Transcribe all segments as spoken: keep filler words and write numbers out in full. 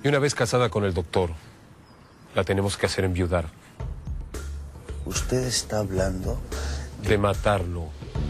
Y una vez casada con el doctor, la tenemos que hacer enviudar. ¿Usted está hablando de, de matarlo?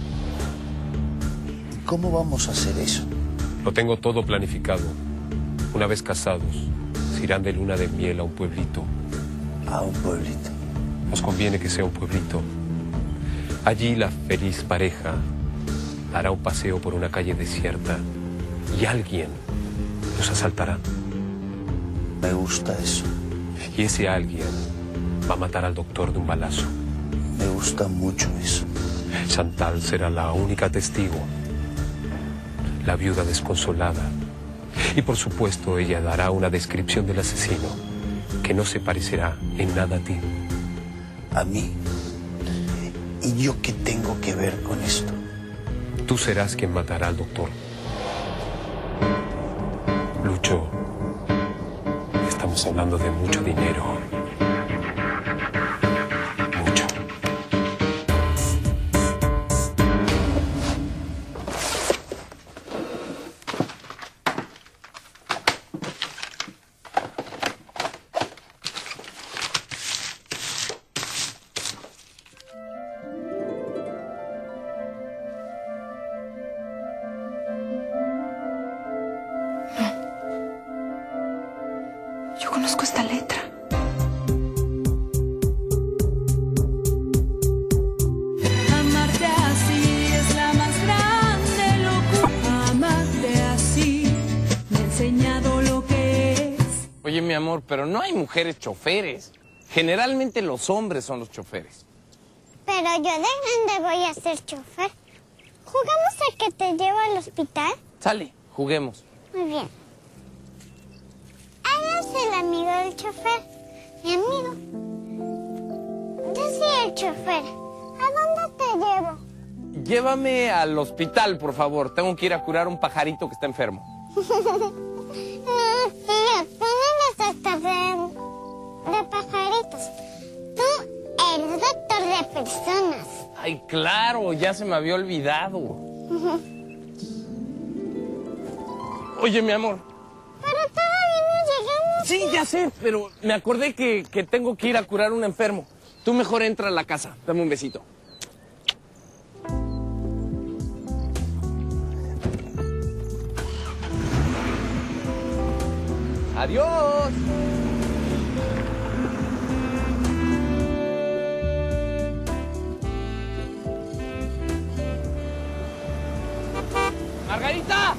¿Cómo vamos a hacer eso? Lo tengo todo planificado. Una vez casados, se irán de luna de miel a un pueblito. ¿A un pueblito? Nos conviene que sea un pueblito. Allí la feliz pareja hará un paseo por una calle desierta y alguien los asaltará. Me gusta eso. Y ese alguien va a matar al doctor de un balazo. Me gusta mucho eso. Chantal será la única testigo, la viuda desconsolada. Y por supuesto ella dará una descripción del asesino que no se parecerá en nada a ti. ¿A mí? ¿Y yo qué tengo que ver con esto? Tú serás quien matará al doctor. Lucho, estamos hablando de mucho dinero. Mucho. Yo conozco esta letra. Amarte así es la más grande locura. Amarte así me ha enseñado lo que es. Oye, mi amor, pero no hay mujeres choferes. Generalmente los hombres son los choferes. Pero yo de grande voy a ser chofer. ¿Jugamos a que te llevo al hospital? Sale, juguemos. Muy bien. Él es el amigo del chofer. Mi amigo. Yo soy el chofer. ¿A dónde te llevo? Llévame al hospital, por favor. Tengo que ir a curar un pajarito que está enfermo. No, no, tú no eres doctor de, de pajaritos. Tú eres doctor de personas. Ay, claro, ya se me había olvidado. Oye, mi amor. Pero todavía no llegamos. Sí, ya sé, pero me acordé que, que tengo que ir a curar un enfermo. Tú mejor entra a la casa. Dame un besito. Adiós. ¡Margarita!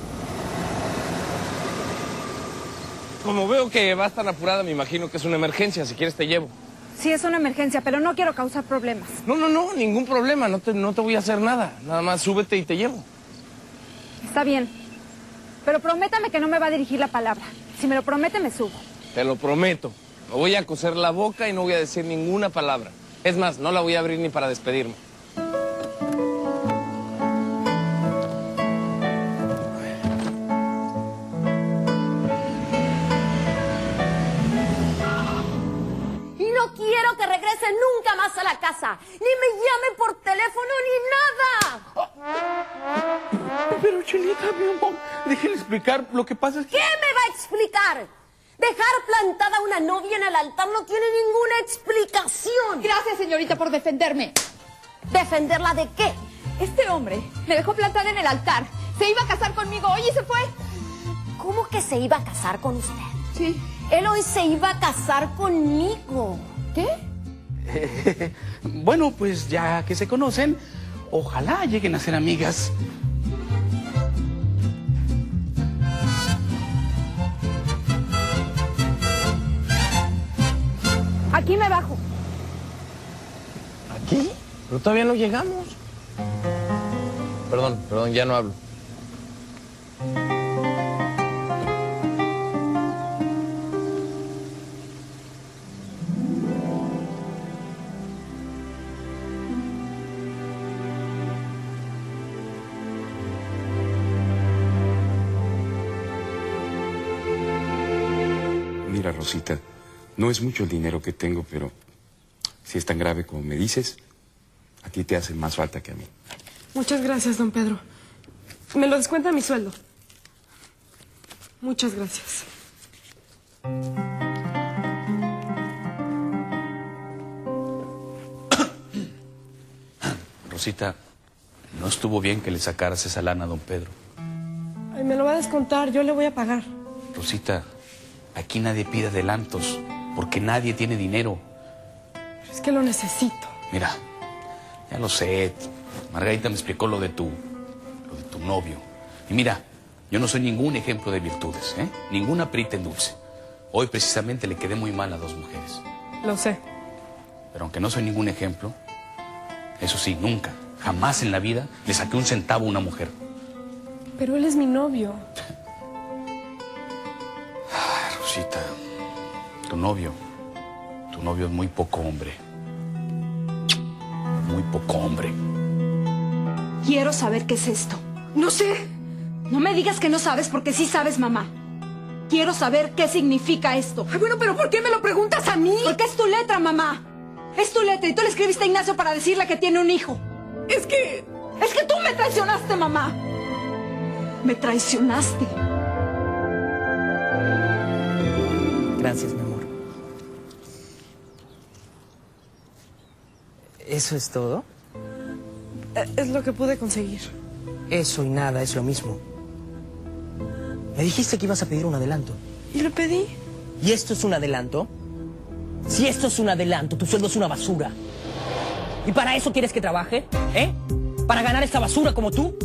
Como veo que vas tan apurada, me imagino que es una emergencia. Si quieres te llevo. Sí, es una emergencia, pero no quiero causar problemas. No, no, no, ningún problema. No te, no te voy a hacer nada. Nada más súbete y te llevo. Está bien. Pero prométame que no me va a dirigir la palabra. Si me lo promete, me subo. Te lo prometo. Me voy a coser la boca y no voy a decir ninguna palabra. Es más, no la voy a abrir ni para despedirme. Y no quiero que regrese nunca más a la casa. Ni me llamen por teléfono ni nada. Pero, Chelita, mi amor, déjale explicar. Lo que pasa es que... ¿Qué me va a explicar? Dejar plantada a una novia en el altar no tiene ninguna explicación. Gracias, señorita, por defenderme. ¿Defenderla de qué? Este hombre me dejó plantada en el altar. Se iba a casar conmigo hoy y se fue. ¿Cómo que se iba a casar con usted? Sí. Él hoy se iba a casar conmigo. ¿Qué? Eh, bueno, pues ya que se conocen, ojalá lleguen a ser amigas. Aquí me bajo. ¿Aquí? Pero todavía no llegamos. Perdón, perdón, ya no hablo. Mira, Rosita, no es mucho el dinero que tengo, pero si es tan grave como me dices, a ti te hace más falta que a mí. Muchas gracias, don Pedro. Me lo descuenta mi sueldo. Muchas gracias. Rosita, no estuvo bien que le sacaras esa lana a don Pedro. Ay, me lo va a descontar, yo le voy a pagar. Rosita, aquí nadie pide adelantos, porque nadie tiene dinero. Es que lo necesito. Mira, ya lo sé, Margarita me explicó lo de tu, lo de tu novio. Y mira, yo no soy ningún ejemplo de virtudes, ¿eh? Ninguna perita en dulce. Hoy precisamente le quedé muy mal a dos mujeres. Lo sé. Pero aunque no soy ningún ejemplo, eso sí, nunca, jamás en la vida le saqué un centavo a una mujer. Pero él es mi novio. Ay, Rosita, tu novio, tu novio es muy poco hombre. Muy poco hombre. Quiero saber qué es esto. No sé. No me digas que no sabes porque sí sabes, mamá. Quiero saber qué significa esto. Ay, bueno, pero ¿por qué me lo preguntas a mí? Porque es tu letra, mamá. Es tu letra y tú le escribiste a Ignacio para decirle que tiene un hijo. Es que... Es que tú me traicionaste, mamá. Me traicionaste. Gracias, mi amor. ¿Eso es todo? Es lo que pude conseguir. Eso y nada es lo mismo. Me dijiste que ibas a pedir un adelanto. ¿Y lo pedí? ¿Y esto es un adelanto? Si esto es un adelanto, tu sueldo es una basura. ¿Y para eso quieres que trabaje? ¿Eh? ¿Para ganar esta basura como tú?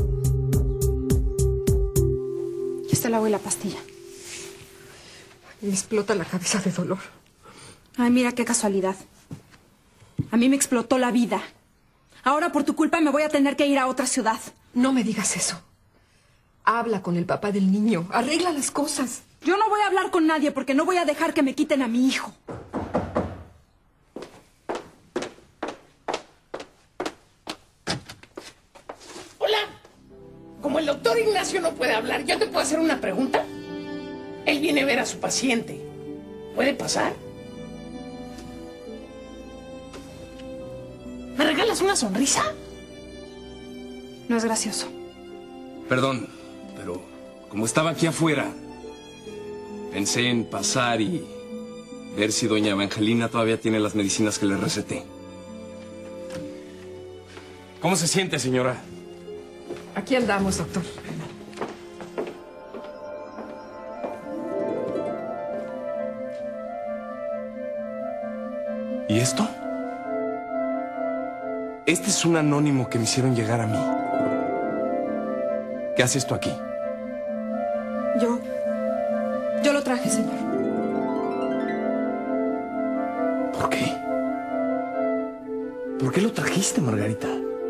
Aquí está el agua y la pastilla. Me explota la cabeza de dolor. Ay, mira qué casualidad. A mí me explotó la vida. Ahora por tu culpa me voy a tener que ir a otra ciudad. No me digas eso. Habla con el papá del niño. Arregla las cosas. Yo no voy a hablar con nadie porque no voy a dejar que me quiten a mi hijo. Hola. Como el doctor Ignacio no puede hablar, ¿yo te puedo hacer una pregunta? Él viene a ver a su paciente. ¿Puede pasar? ¿Me regalas una sonrisa? No es gracioso. Perdón, pero como estaba aquí afuera, pensé en pasar y ver si doña Evangelina todavía tiene las medicinas que le receté. ¿Cómo se siente, señora? Aquí andamos, doctor. ¿Y esto? Este es un anónimo que me hicieron llegar a mí. ¿Qué hace esto aquí? Yo... Yo lo traje, señor. ¿Por qué? ¿Por qué lo trajiste, Margarita?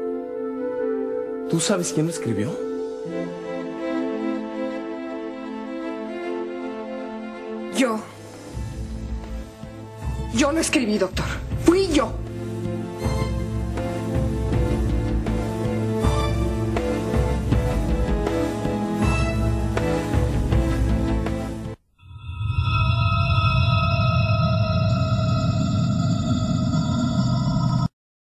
¿Tú sabes quién lo escribió? Yo. Yo lo escribí, doctor. Fui yo.